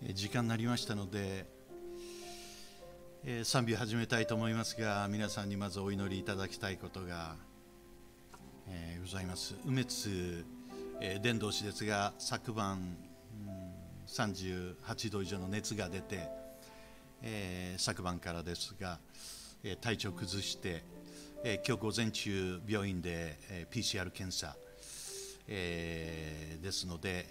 時間になりましたので、賛美を始めたいと思いますが、皆さんにまずお祈りいただきたいことが、ございます。梅津伝道師ですが、昨晩、38度以上の熱が出て、昨晩からですが、体調を崩して、今日午前中病院で、PCR 検査、ですので、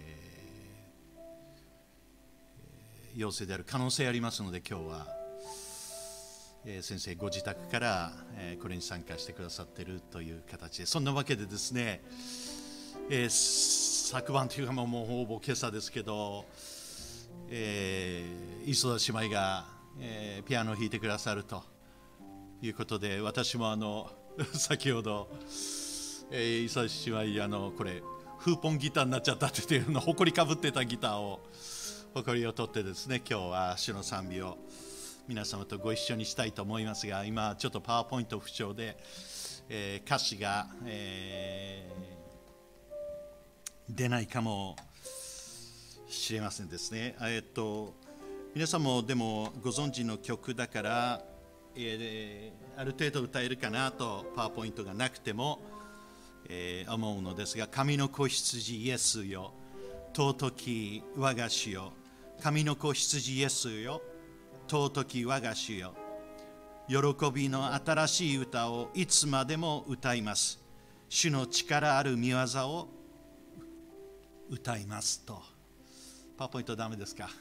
陽性である可能性ありますので、今日は、先生ご自宅から、これに参加してくださっているという形で、そんなわけでですね、昨晩というかもうほぼ今朝ですけど、磯田姉妹が、ピアノを弾いてくださるということで、私も先ほど、磯田姉妹これフーポンギターになっちゃったっていうの、ほこりかぶってたギターをほこりを取ってですね、今日は主の賛美を皆様とご一緒にしたいと思いますが、今ちょっとパワーポイント不調で、歌詞が、出ないかもしれませんですね。皆さんもでもご存知の曲だから、ある程度歌えるかなと、パワーポイントがなくても、思うのですが、神の子羊イエスよ、尊き我が主よ、神の子羊イエスよ、尊き我が主よ、喜びの新しい歌をいつまでも歌います。主の力ある御業を歌いますと。パワーポイントダメですか？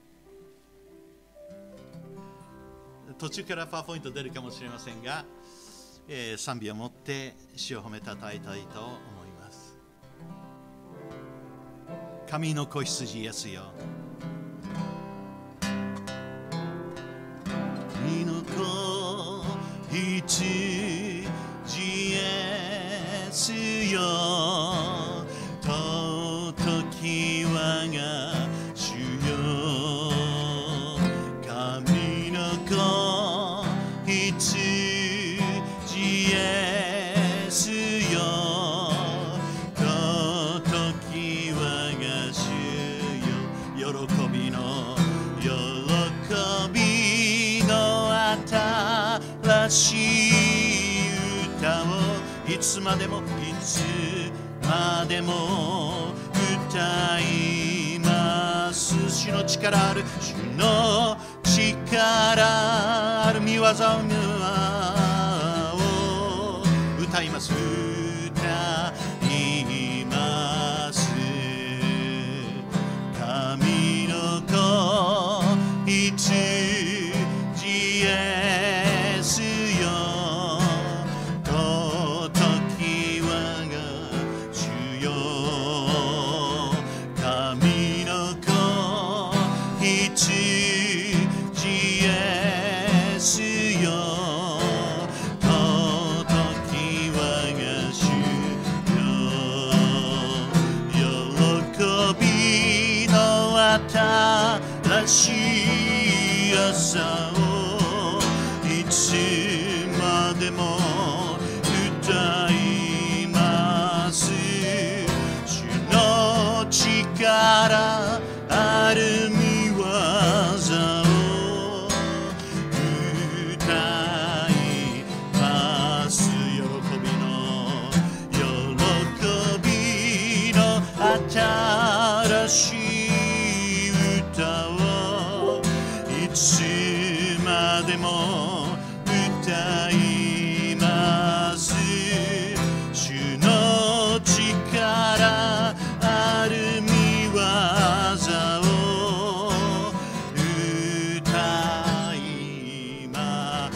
途中からパワーポイント出るかもしれませんが、賛美を持って主を褒めたたえたいと思います。神の子羊イエスよ、神の子羊イエスよ、尊き我が主よ、神の子羊イエスよ、尊き我が主よ、喜びの新しい歌をいつまでも歌います。主の力ある、主の力ある御業を歌います。歌います。神の子羊イエスよ、尊き我が主よ、神の子羊イエスよ、尊き我が主よ、喜びの新しい朝をいつまでも歌います。主の力ある御業を歌います。喜びの新しい歌をいつまでも歌います。主の力ある御業を歌います。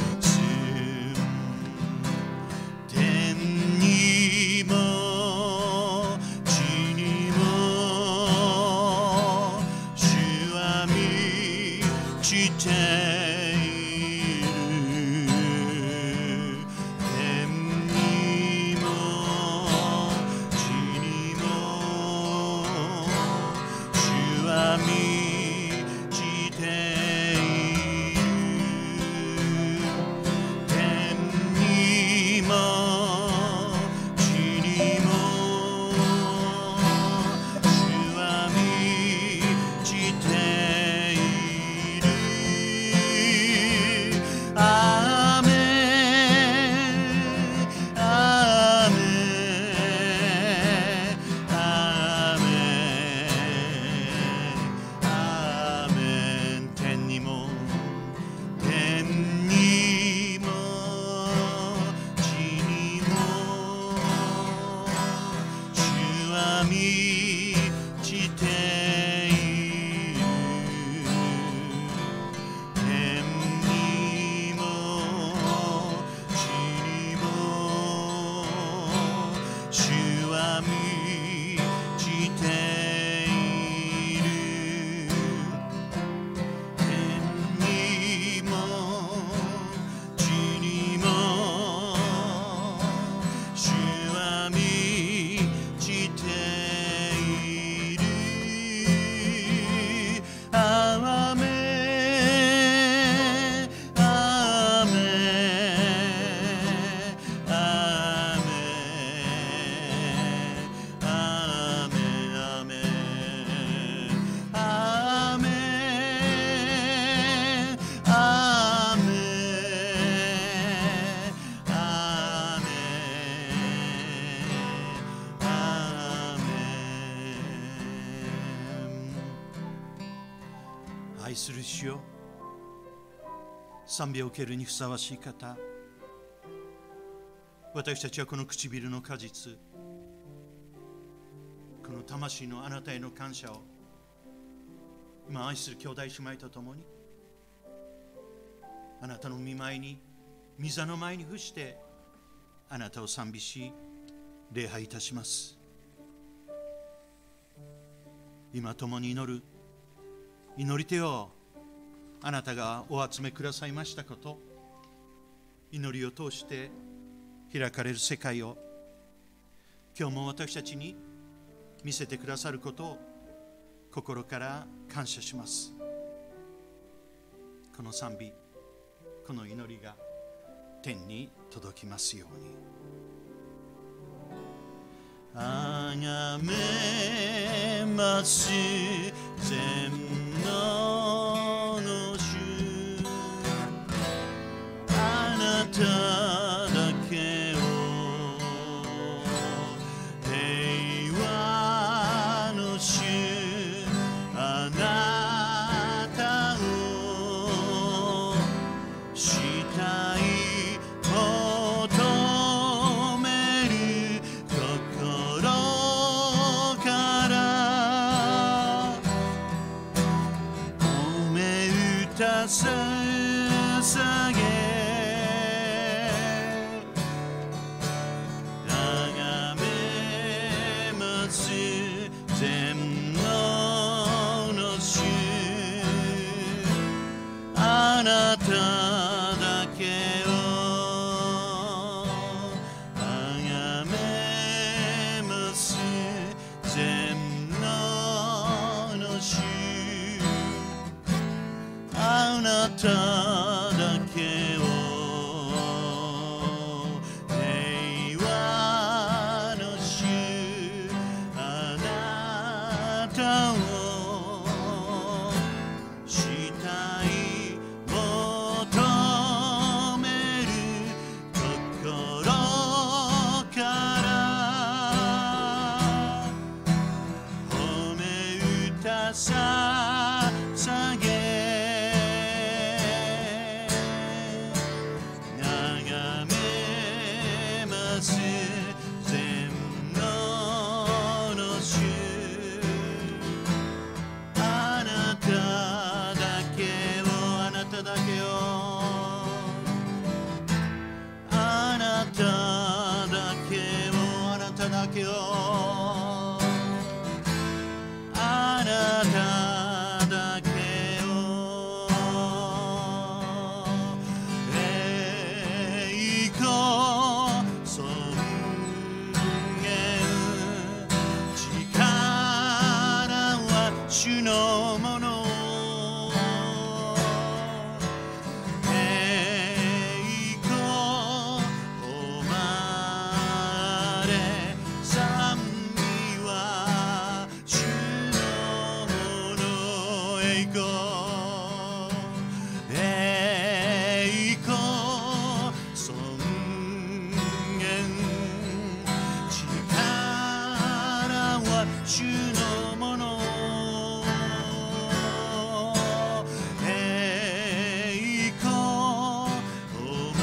天にも地にも主は満ちて地にも主は満ちて愛する主よ、賛美を受けるにふさわしい方、私たちはこの唇の果実、この魂のあなたへの感謝を今愛する兄弟姉妹と共にあなたの御前に、御座の前に伏してあなたを賛美し礼拝いたします。今共に祈る祈り手をあなたがお集めくださいましたこと、祈りを通して開かれる世界を今日も私たちに見せてくださることを心から感謝します。この賛美、この祈りが天に届きますように。あがめます全能の主、あなただけを平和の主、あなたをしたい求める心から褒め歌捧げ、あがめます全能の主、あなただけをあがめます全能の主、あなただけを平和の主、あなたをしたい求める心から褒め歌捧げ、眺めます全能の主、あなただけをあなただけをあなただけをあなただけをあなただけを栄光尊厳力は主のもの、栄光誉れ賛美は主のもの、栄光栄光尊厳力は主のもの、栄光誉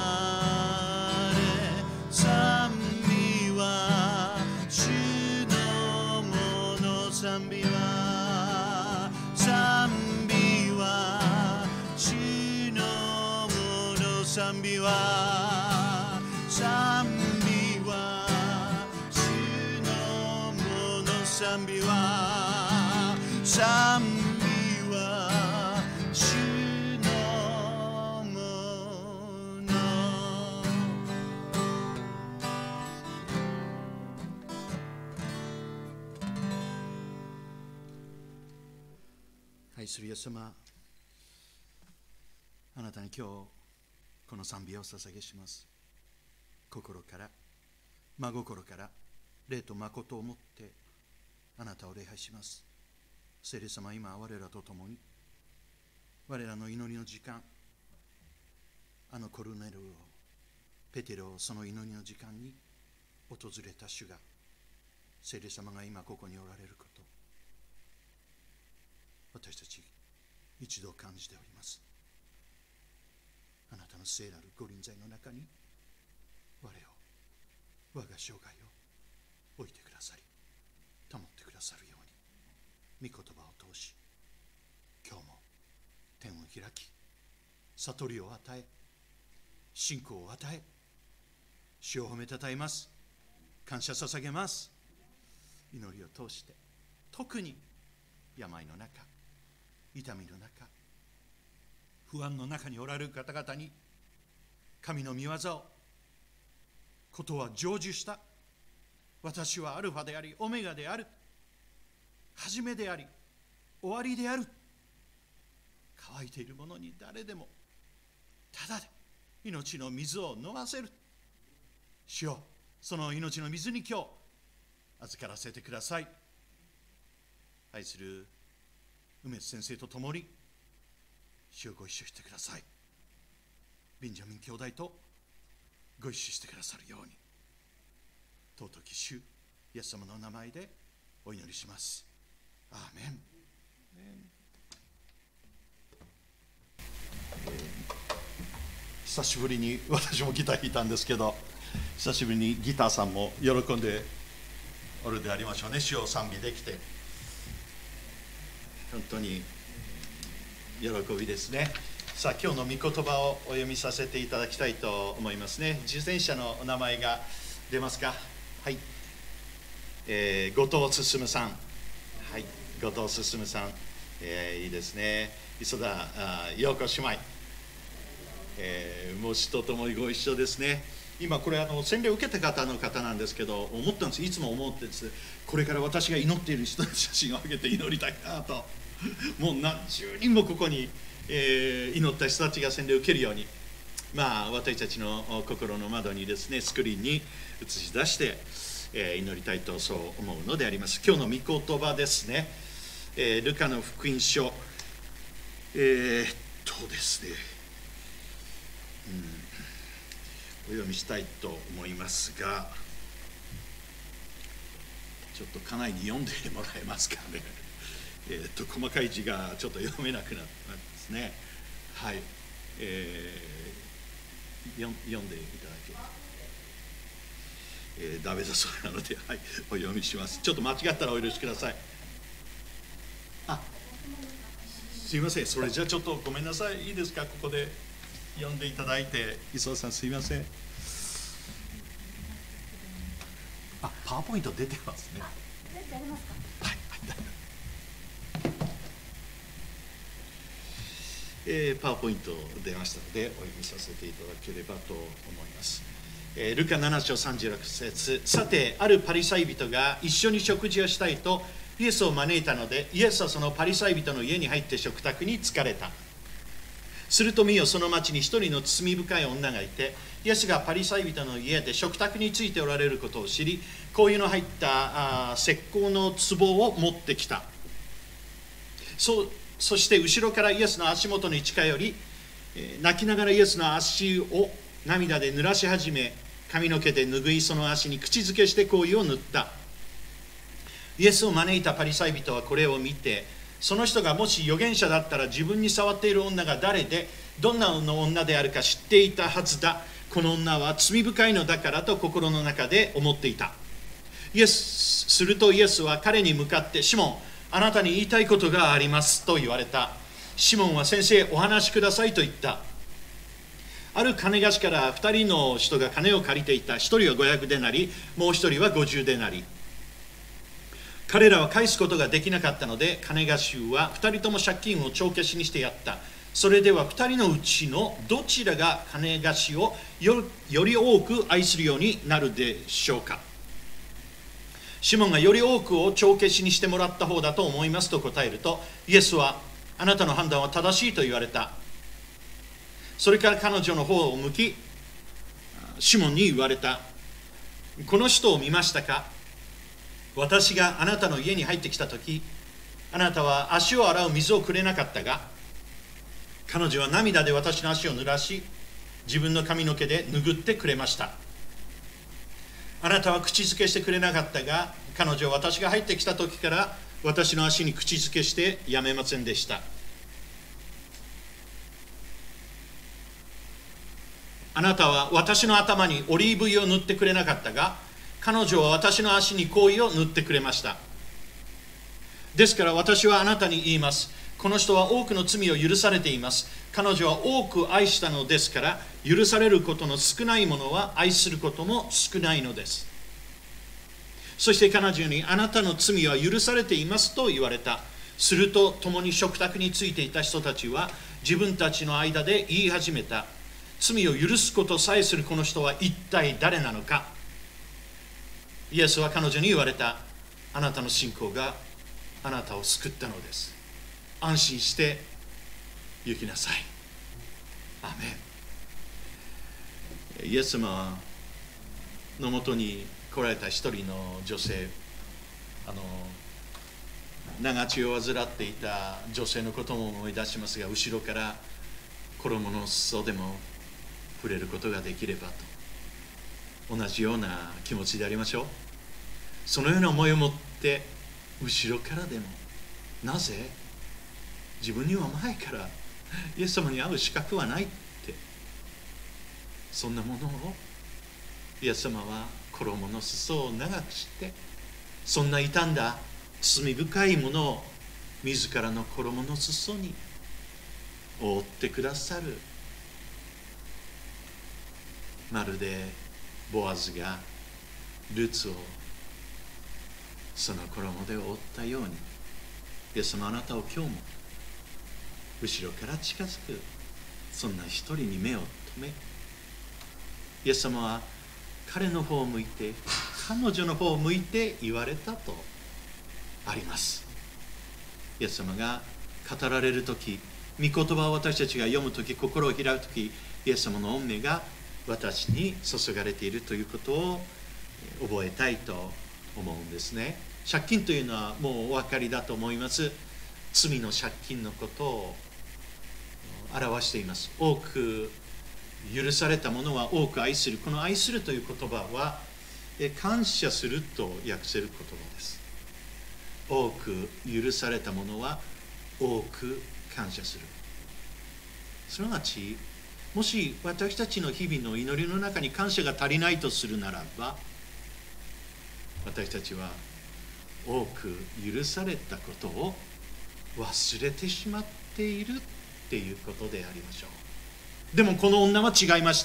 れ賛美は主のもの、賛美は賛美は主のもの、賛美は賛美は主のもの、賛美は賛美は主のもの。愛するイエス様、あなたに今日この賛美を捧げします。心から真心から霊と誠をもってあなたを礼拝します。聖霊様、今我らと共に我らの祈りの時間、あのコルネルをペテロをその祈りの時間に訪れた主が、聖霊様が今ここにおられること、私たち一度感じております。あなたの聖なるご臨在の中に我が生涯を置いてくださり、保ってくださるように、御言葉を通し、今日も天を開き、悟りを与え、信仰を与え、主を褒めたたえます。感謝捧げます。祈りを通して、特に病の中、痛みの中、不安の中におられる方々に、神の御業を、ことは成就した。私はアルファであり、オメガである。始めであり、終わりである。乾いている者に誰でも、ただで命の水を飲ませる。主よ、その命の水に今日、預からせてください。愛する梅津先生と共に、主をご一緒してください。ベンジャミン兄弟とご一緒してくださるように、尊き主イエス様の名前でお祈りします。アーメン。久しぶりに私もギター弾いたんですけど、久しぶりにギターさんも喜んでおるでありましょうね。主を賛美できて本当に喜びですね。さあ、今日の御言葉をお読みさせていただきたいと思いますね。受選者のお名前が出ますか。はい、後藤進さん。はい、後藤進さん、いいですね。磯田陽子姉妹、もう死とともにご一緒ですね。今これ洗礼を受けた方の方なんですけど、思ったんです。いつも思ってです。これから私が祈っている人の写真を上げて祈りたいなと。もう何十人もここに、祈った人たちが洗礼を受けるように、私たちの心の窓にですね、スクリーンに映し出して、祈りたいとそう思うのであります。今日の御言葉ですね、ルカの福音書、ですね、お読みしたいと思いますが、ちょっと家内に読んでもらえますかね。細かい字がちょっと読めなくなってますね。はい、読んでいただけダメだそうなので、はい、お読みします。ちょっと間違ったらお許しください。すいません。それじゃあちょっとごめんなさい。いいですか、ここで読んでいただいて。磯田さん、すいません。パワーポイント出てますね。 出てありますか。 パワーポイント出ましたのでお読みさせていただければと思います。ルカ7章36節。さて、あるパリサイ人が一緒に食事をしたいとイエスを招いたので、イエスはそのパリサイ人の家に入って食卓に疲れた。すると見よ、その町に一人の罪深い女がいて、イエスがパリサイ人の家で食卓についておられることを知り、香油の入った石膏の壺を持ってきた。そして後ろからイエスの足元に近寄り、泣きながらイエスの足を涙で濡らし始め、髪の毛で拭いその足に口づけして香油を塗った。イエスを招いたパリサイ人はこれを見て、その人がもし預言者だったら自分に触っている女が誰でどんな女であるか知っていたはずだ。この女は罪深いのだからと心の中で思っていた。するとイエスは彼に向かって、シモン、あなたに言いたいことがありますと言われた。シモンは、先生、お話しくださいと言った。ある金貸しから2人の人が金を借りていた。1人は500デナリ、もう1人は50デナリ。彼らは返すことができなかったので、金貸しは2人とも借金を帳消しにしてやった。それでは2人のうちのどちらが金貸しをより多く愛するようになるでしょうか。シモンがより多くを帳消しにしてもらった方だと思いますと答えると、イエスは、あなたの判断は正しいと言われた。それから彼女の方を向き、シモンに言われた。この人を見ましたか。私があなたの家に入ってきたとき、あなたは足を洗う水をくれなかったが、彼女は涙で私の足を濡らし、自分の髪の毛で拭ってくれました。あなたは口づけしてくれなかったが、彼女は私が入ってきた時から私の足に口づけしてやめませんでした。 あなたは私の頭にオリーブ油を塗ってくれなかったが、彼女は私の足に香油を塗ってくれました。ですから私はあなたに言います。この人は多くの罪を許されています。彼女は多く愛したのですから、許されることの少ないものは愛することも少ないのです。そして彼女に、あなたの罪は許されていますと言われた。すると共に食卓についていた人たちは自分たちの間で言い始めた。罪を許すことさえするこの人は一体誰なのか。イエスは彼女に言われた。あなたの信仰があなたを救ったのです。安心して行きなさい。アーメン。イエス様のもとに来られた一人の女性、長血を患っていた女性のことも思い出しますが、後ろから衣の裾でも触れることができればと、同じような気持ちでありましょう。そのような思いを持って後ろからでも、なぜ自分には前からイエス様に会う資格はないって、そんなものをイエス様は衣の裾を長くして、そんな傷んだ罪深いものを自らの衣の裾に覆ってくださる。まるでボアズがルツをその衣で覆ったように、イエス様あなたを今日も後ろから近づく、そんな一人に目を留め、イエス様は彼の方を向いて、彼女の方を向いて言われたとあります。イエス様が語られるとき、御言葉を私たちが読むとき、心を開くとき、イエス様の御目が私に注がれているということを覚えたいと思うんですね。借金というのはもうお分かりだと思います。罪の借金のことを表しています。多く許されたものは多く愛する。この愛するという言葉は感謝すると訳せる言葉です。多く許されたものは多く感謝する。すなわち、もし私たちの日々の祈りの中に感謝が足りないとするならば、私たちは多く許されたことを忘れてしまっているっていうことでありましょう。でもこの女は違いました。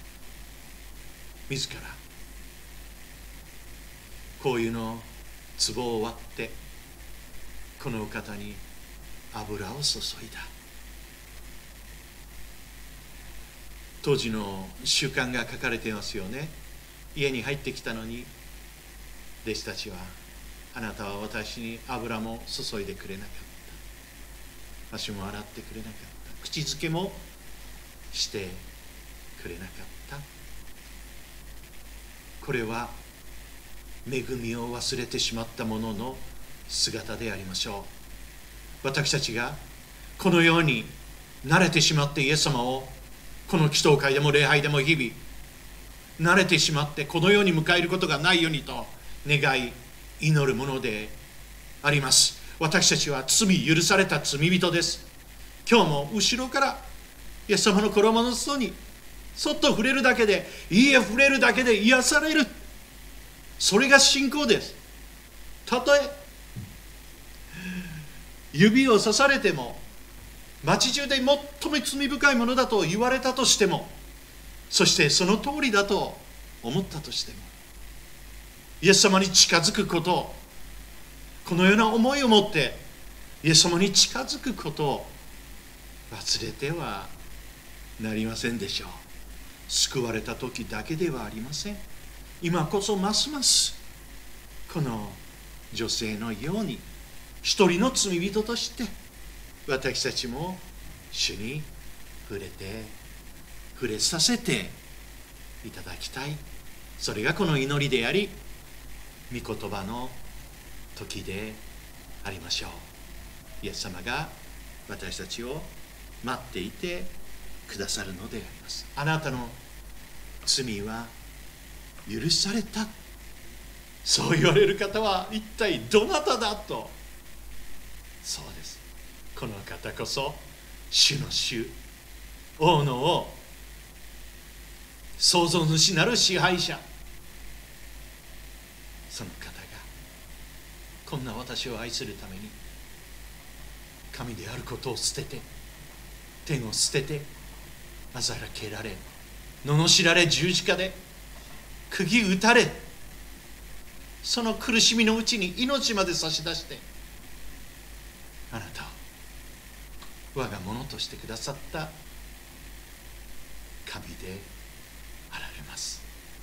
自ら香油の壺を割ってこのお方に油を注いだ。当時の習慣が書かれていますよね。家に入ってきたのに弟子たちは、あなたは私に油も注いでくれなかった、足も洗ってくれなかった、口づけもしてくれなかった。これは恵みを忘れてしまった者の姿でありましょう。私たちがこのように慣れてしまって、イエス様をこの祈祷会でも礼拝でも日々慣れてしまって、このように迎えることがないようにと願い祈るものであります。私たちは罪許された罪人です。今日も後ろからイエス様の衣の裾にそっと触れるだけで、触れるだけで癒される。それが信仰です。たとえ指を刺されても、町中で最も罪深いものだと言われたとしても、そしてその通りだと思ったとしても、イエス様に近づくことを、このような思いを持ってイエス様に近づくことを忘れてはなりませんでしょう。救われた時だけではありません。今こそますますこの女性のように一人の罪人として私たちも主に触れさせていただきたい。それがこの祈りであり、御言葉の時でありましょう。イエス様が私たちを待っていてくださるのであります。あなたの罪は許された、そう言われる方は一体どなただと。そうです、この方こそ主の主、王の王、 創造主なる支配者、その方がこんな私を愛するために神であることを捨てて、天を捨てて、あざらけられ、罵られ、十字架で釘打たれ、その苦しみのうちに命まで差し出して、あなたを我がものとしてくださった神であられます。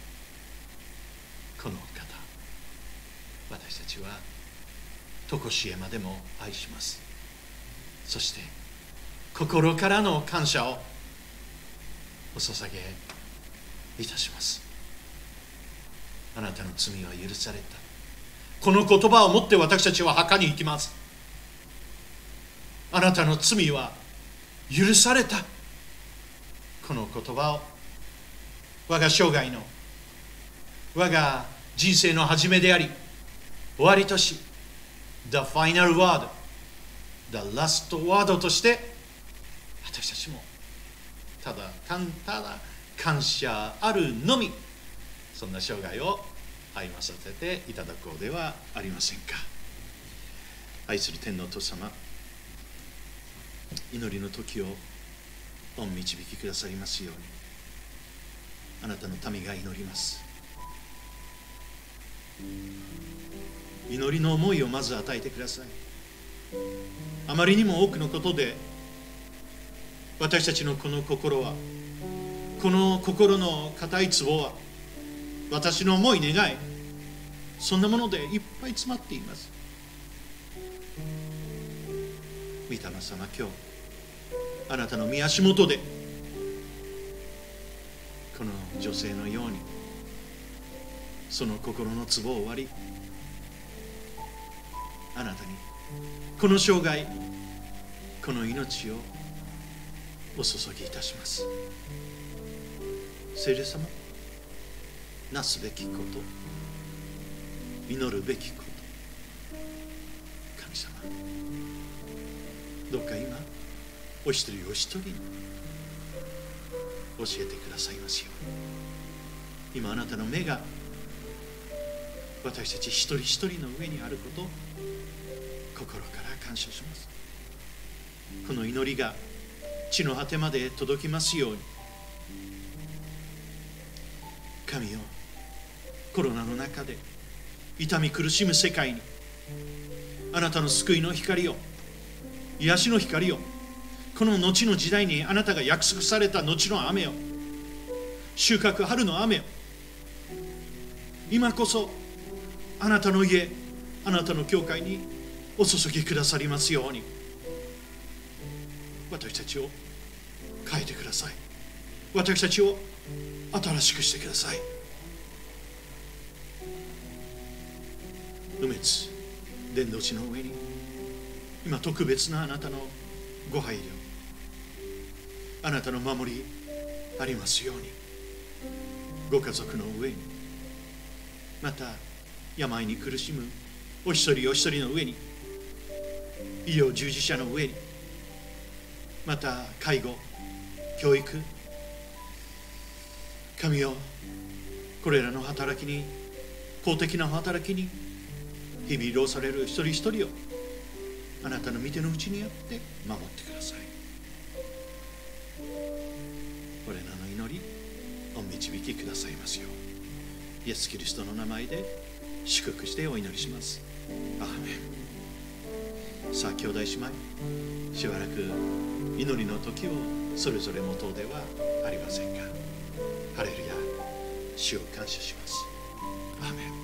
このお方、私たちは常しえまでも愛します。そして心からの感謝をお捧げいたします。あなたの罪は許された。この言葉を持って私たちは墓に行きます。あなたの罪は許された。この言葉を我が生涯の、我が人生の始めであり終わりとし、The final word、 The last word として私たちもただ感謝あるのみ、そんな生涯を歩まさせていただこうではありませんか。愛する天のお父様、祈りの時を御導きくださりますように、あなたの民が祈ります。祈りの思いをまず与えてください。あまりにも多くのことで私たちのこの心は、この心の固い壺は、私の思い願い、そんなものでいっぱい詰まっています。御霊様、今日あなたの御足元でこの女性のようにその心の壺を割り、あなたにこの生涯、この命をお注ぎいたします。聖霊様、なすべきこと、祈るべきこと、神様、どうか今お一人お一人に教えてくださいますように。今あなたの目が私たち一人一人の上にあることを心から感謝します。この祈りが地の果てまで届きますように。神よ、コロナの中で痛み苦しむ世界にあなたの救いの光を、癒しの光を、この後の時代にあなたが約束された後の雨を、収穫春の雨を、今こそあなたの家、あなたの教会にお注ぎくださりますように。私たちを変えてください。私たちを新しくしてください。梅津伝道地の上に今特別なあなたのご配慮、あなたの守りありますように。ご家族の上に、また病に苦しむお一人お一人の上に、医療従事者の上に、また介護、教育、神よ、これらの働きに、公的な働きに日々労される一人一人をあなたの御手の内にあって守ってください。これらの祈りお導きくださいますよう、イエス・キリストの名前で祝福してお祈りします。アーメン。さあ兄弟姉妹、しばらく祈りの時をそれぞれ持とうではありませんか。ハレルヤ、主を感謝します。アーメン。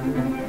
す。